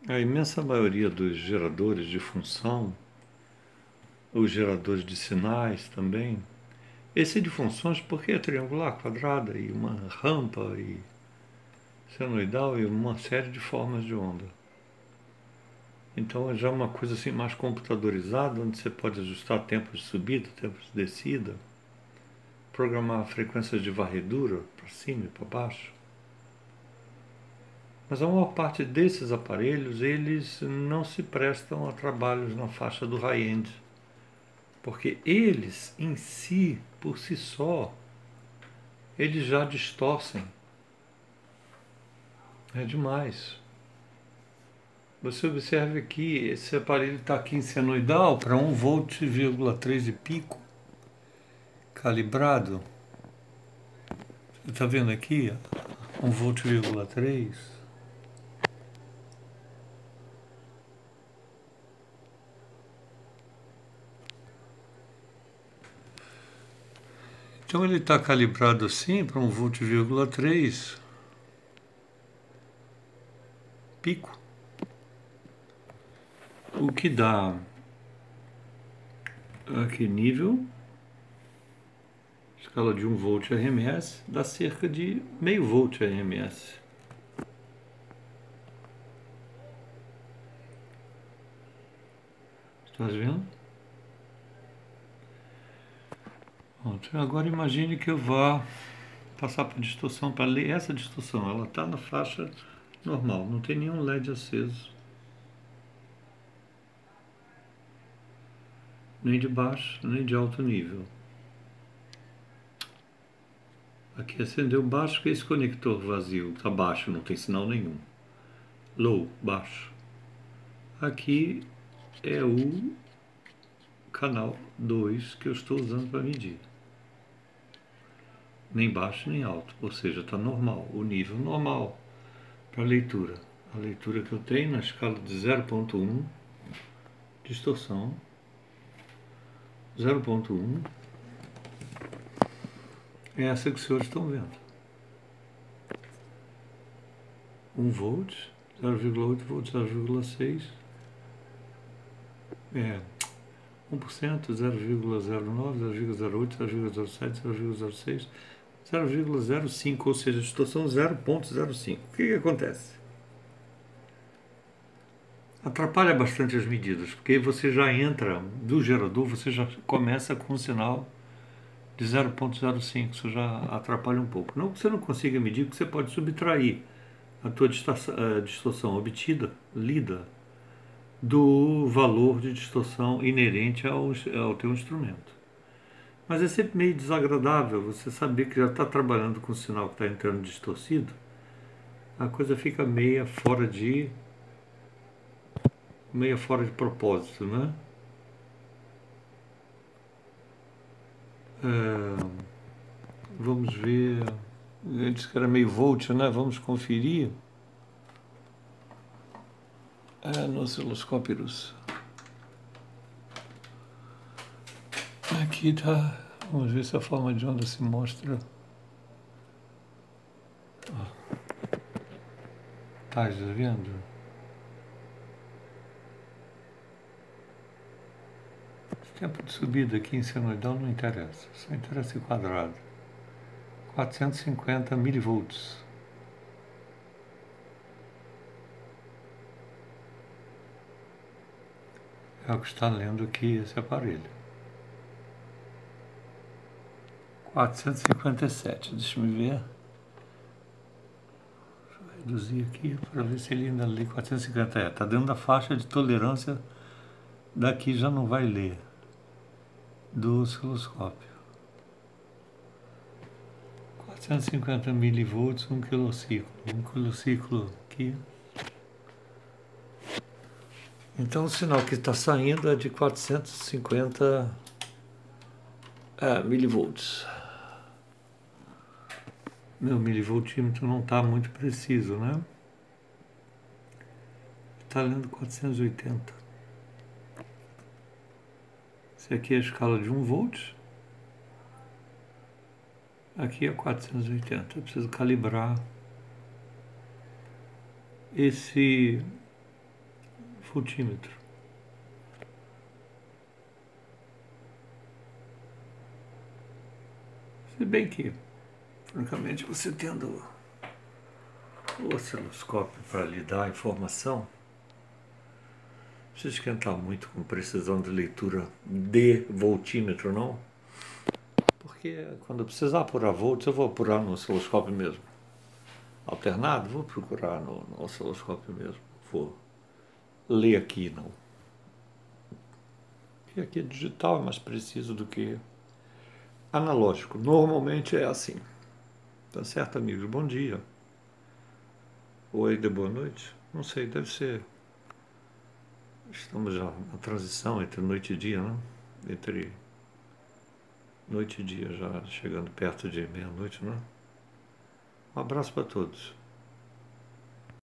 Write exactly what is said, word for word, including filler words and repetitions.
A imensa maioria dos geradores de função, os geradores de sinais também, esse é de funções porque é triangular, quadrada, e uma rampa, e senoidal, e uma série de formas de onda. Então é já uma coisa assim mais computadorizada, onde você pode ajustar tempos de subida, tempos de descida, programar frequências de varredura para cima e para baixo. Mas a maior parte desses aparelhos, eles não se prestam a trabalhos na faixa do high-end, porque eles em si, por si só, eles já distorcem. É demais. Você observe aqui, esse aparelho está aqui em senoidal para um volt, vírgula três e pico, calibrado. Você está vendo aqui? um volt, vírgula três. Então ele está calibrado assim para um volt, vírgula três pico, o que dá aqui nível, escala de um volt R M S, dá cerca de meio volt R M S. Está vendo? Pronto. Agora imagine que eu vá passar para distorção, para ler essa distorção. Ela está na faixa normal, não tem nenhum L E D aceso. Nem de baixo, nem de alto nível. Aqui acendeu baixo, que é esse conector vazio. Está baixo, não tem sinal nenhum. Low, baixo. Aqui é o canal dois que eu estou usando para medir. Nem baixo nem alto, ou seja, está normal, o nível normal para leitura. A leitura que eu tenho na escala de zero ponto um, distorção, zero ponto um, é essa que os senhores estão vendo. um volt, zero vírgula oito volt, zero vírgula seis, é um por cento, zero vírgula zero nove, zero vírgula zero oito, zero vírgula zero sete, zero vírgula zero seis, zero vírgula zero cinco, ou seja, distorção zero ponto zero cinco. O que, que acontece? Atrapalha bastante as medidas, porque você já entra do gerador, você já começa com um sinal de zero ponto zero cinco, isso já atrapalha um pouco. Não que você não consiga medir, porque você pode subtrair a tua distorção obtida, lida, do valor de distorção inerente ao, ao teu instrumento. Mas é sempre meio desagradável você saber que já está trabalhando com o sinal que está entrando distorcido, a coisa fica meia fora de meia fora de propósito, né? É, vamos ver, ele disse que era meio volt, né? Vamos conferir. É, no osciloscópio. Aqui tá. Vamos ver se a forma de onda se mostra. Tá vendo? O tempo de subida aqui em senoidal não interessa, só interessa em quadrado. quatrocentos e cinquenta milivolts. É o que está lendo aqui esse aparelho. quatrocentos e cinquenta e sete, deixa eu ver. Deixa eu reduzir aqui para ver se ele ainda lê quatrocentos e cinquenta. É, está dentro da faixa de tolerância, daqui já não vai ler, do osciloscópio. quatrocentos e cinquenta milivolts, um quilociclo. Um quilociclo aqui. Então o sinal que está saindo é de quatrocentos e cinquenta é, milivolts. Meu milivoltímetro não está muito preciso, né? Está lendo quatrocentos e oitenta. Esse aqui é a escala de um volt. Aqui é quatrocentos e oitenta. Eu preciso calibrar esse voltímetro. Se bem que, francamente, você tendo o osciloscópio para lhe dar a informação, não precisa esquentar muito com precisão de leitura de voltímetro, não. Porque quando eu precisar apurar volts, eu vou apurar no osciloscópio mesmo. Alternado, vou procurar no, no osciloscópio mesmo. Vou ler aqui, não. Porque aqui digital é mais preciso do que analógico. Normalmente é assim. Tá certo, amigos? Bom dia. Oi, de boa noite. Não sei, deve ser... Estamos já na transição entre noite e dia, né? Entre noite e dia, já chegando perto de meia-noite, né? Um abraço para todos.